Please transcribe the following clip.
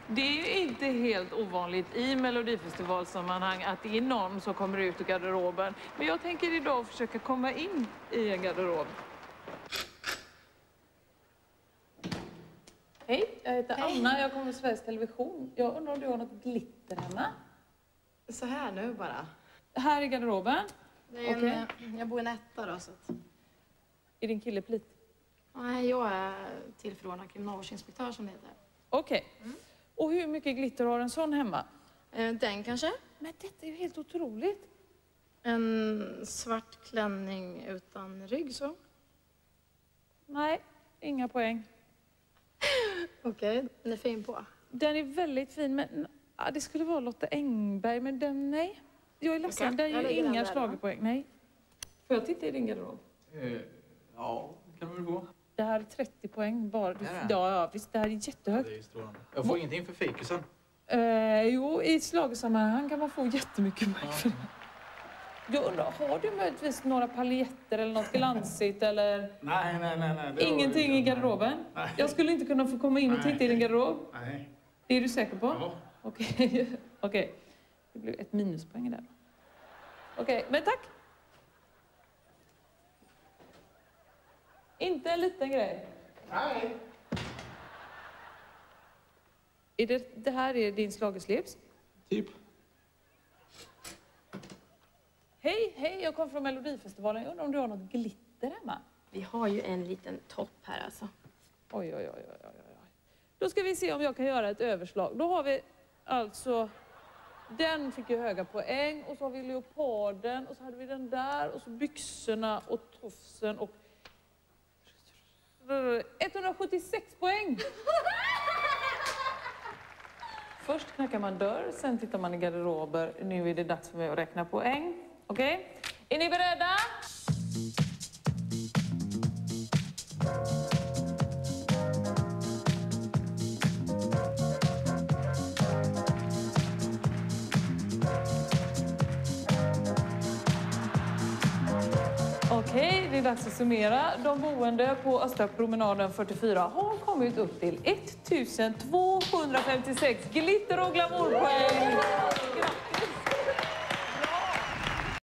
Det är ju inte helt ovanligt i Melodifestivalsammanhang att det är någon som kommer ut ur garderoben. Men jag tänker idag försöka komma in i en garderob. Hej, jag heter Anna. Jag kommer från Sveriges Television. Jag undrar om du har något glitter hemma? Så här nu bara. Här i garderoben? Det är jag bor i en etta då. Så att... Är din kille plit? Nej, jag är tillförordnad kriminalvårdsinspektör som det heter. Okej. Och hur mycket glitter har en sån hemma? Den kanske? Men detta är ju helt otroligt. En svart klänning utan rygg så. Nej, inga poäng. Okej, den är fin på. Den är väldigt fin, men det skulle vara Lotta Engberg, men den, nej. Jag är ledsen, Okay. det är ju inga schlagerpoäng, nej. Får jag titta i din garderob? Ja, kan du väl gå. Det här är 30 poäng bara. Ja, visst, det här är jättehögt. Det är strålande. Jag får ingenting för fikusen. Jo, i schlagersammanhang kan man få jättemycket poäng för det. Jag undrar, har du möjligtvis några paljetter eller något glansigt eller? Nej. Ingenting i garderoben? Nej. Jag skulle inte kunna få komma in och titta i din garderob? Nej. Det är du säker på? Ja. Okej. Det blev ett minuspoäng där. Okej, men tack. Inte en liten grej. Nej. Är det här är din schlagerslips? Typ. Hej, jag kommer från Melodifestivalen. Jag undrar om du har något glitter hemma? Vi har ju en liten topp här alltså. Oj. Då ska vi se om jag kan göra ett överslag. Då har vi alltså... Den fick ju höga poäng. Och så har vi leoparden. Och så hade vi den där. Och så byxorna och tofsen och... 176 poäng! Först knackar man dörr, sen tittar man i garderober. Nu är det dags för mig att räkna poäng. Okej? Är ni beredda? Okej, det är dags att summera. De boende på Östra promenaden 44 har kommit upp till 1256 glitter- och glamourpoäng. Grattis!